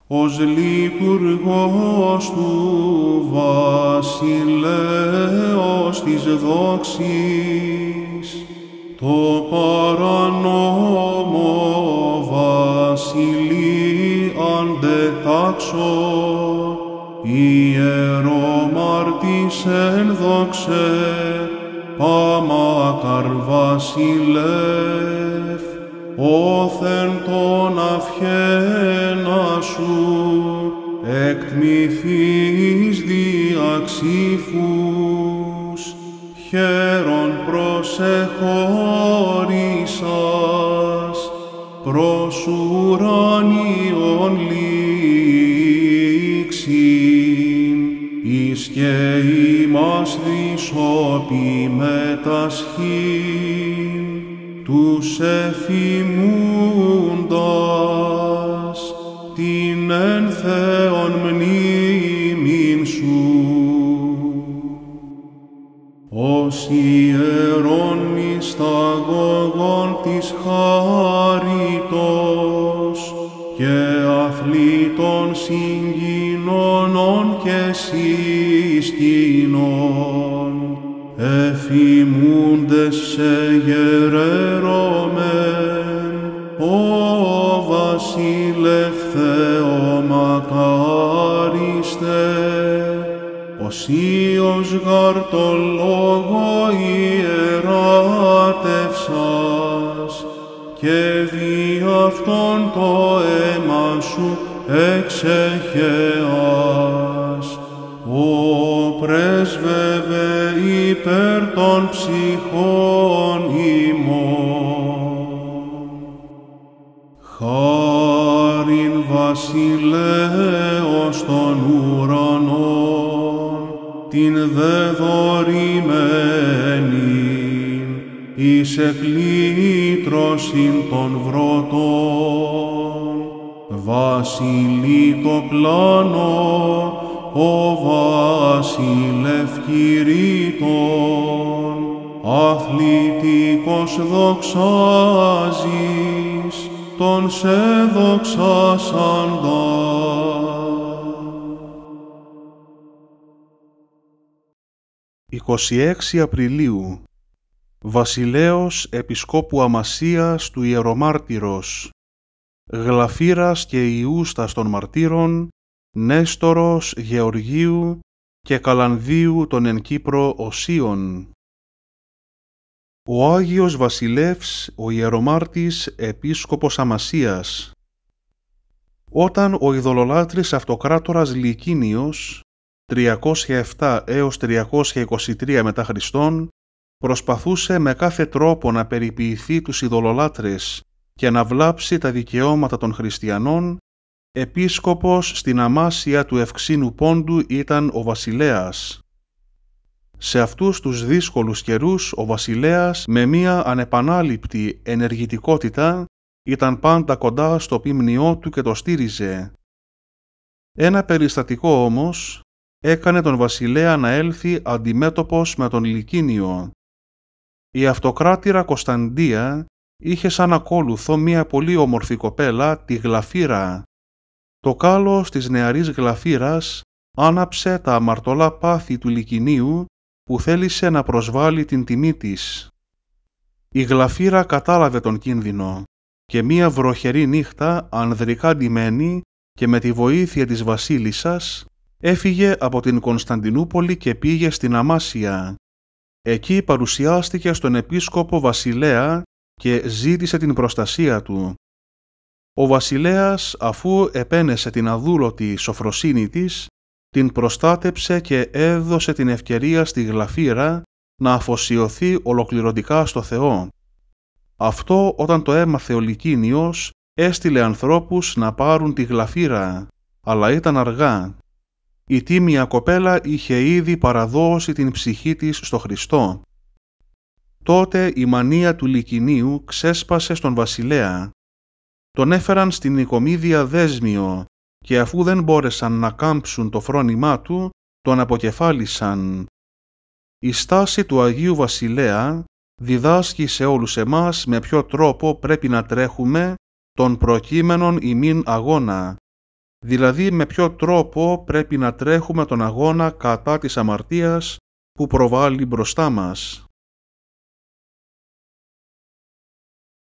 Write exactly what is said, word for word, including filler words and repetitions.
ως λειτουργός του βασιλέως της δόξης, το παρανόμο βασιλεί αντετάξω, ιερομάρτης εν δόξε, παμάκαρ βασιλεύ, όθεν τον αυχένα σου, εκτμηθείς διαξήφους, χαίρον προσεχώρησας, προς ουράνιον λήξην, εις και ημάς δυσόπι μετασχήν, τους εφημούντας την εν Θεόν μνήμην σου. Ως ιερών μυσταγωγών της χάριτος και αθλήτων συγκοινωνών και συσκηνών, εφημούντες σε γερέρωμεν, ο βασίλευ Θεομακάριστε, οσίως γαρ το λόγο ιεράτευσας, και δι' αυτόν το αίμα σου εξεχεάς, ο πρέσβευε υπέρ των ψυχών ημών. Χάριν βασιλέως των ουρανών, την δεδωρημένην, εις εκλήτρωσιν των βρωτών, βασιλεί το πλάνο, ο βασιλεύ κηρύττων, αθλητικός δοξάζεις, τον σε δοξάσαντα. εικοστή έκτη Απριλίου, Βασιλέως Επισκόπου Αμασίας του Ιερομάρτυρος, Γλαφύρας και Ιούστας των Μαρτύρων, Νέστορος Γεωργίου και Καλανδίου των εν Κύπρο Οσίων. Ο Άγιος Βασιλεύς, ο Ιερομάρτης Επίσκοπος Αμασίας. Όταν ο ειδωλολάτρης αυτοκράτορας Λυκίνιος, τριακόσια επτά έως τριακόσια είκοσι τρία μετά Χριστόν, προσπαθούσε με κάθε τρόπο να περιποιηθεί τους ειδωλολάτρες και να βλάψει τα δικαιώματα των χριστιανών, επίσκοπος στην Αμάσια του Ευξήνου Πόντου ήταν ο Βασιλέας. Σε αυτούς τους δύσκολους καιρούς ο Βασιλέας με μία ανεπανάληπτη ενεργητικότητα ήταν πάντα κοντά στο ποιμνιό του και το στήριζε. Ένα περιστατικό όμως έκανε τον Βασιλέα να έλθει αντιμέτωπος με τον Λυκίνιο. Η αυτοκράτηρα Κωνσταντία είχε σαν ακόλουθο μία πολύ όμορφη κοπέλα, τη Γλαφύρα. Το κάλος της νεαρής Γλαφύρας άναψε τα αμαρτωλά πάθη του Λυκινίου που θέλησε να προσβάλλει την τιμή της. Η Γλαφύρα κατάλαβε τον κίνδυνο και μία βροχερή νύχτα, ανδρικά ντυμένη και με τη βοήθεια της βασίλισσας, έφυγε από την Κωνσταντινούπολη και πήγε στην Αμάσια. Εκεί παρουσιάστηκε στον επίσκοπο Βασιλέα και ζήτησε την προστασία του. Ο Βασιλέας, αφού επένεσε την αδούλωτη σοφροσύνη της, την προστάτεψε και έδωσε την ευκαιρία στη Γλαφύρα να αφοσιωθεί ολοκληρωτικά στο Θεό. Αυτό όταν το έμαθε ο Λυκίνιος, έστειλε ανθρώπους να πάρουν τη Γλαφύρα, αλλά ήταν αργά. Η τίμια κοπέλα είχε ήδη παραδώσει την ψυχή της στο Χριστό. Τότε η μανία του Λυκινίου ξέσπασε στον Βασιλέα. Τον έφεραν στην Νικομίδια Δέσμιο και αφού δεν μπόρεσαν να κάμψουν το φρόνημά του, τον αποκεφάλισαν. Η στάση του Αγίου Βασιλέα διδάσκει σε όλους εμάς με ποιο τρόπο πρέπει να τρέχουμε τον προκείμενον ημίν αγώνα, δηλαδή με ποιο τρόπο πρέπει να τρέχουμε τον αγώνα κατά της αμαρτίας που προβάλλει μπροστά μας.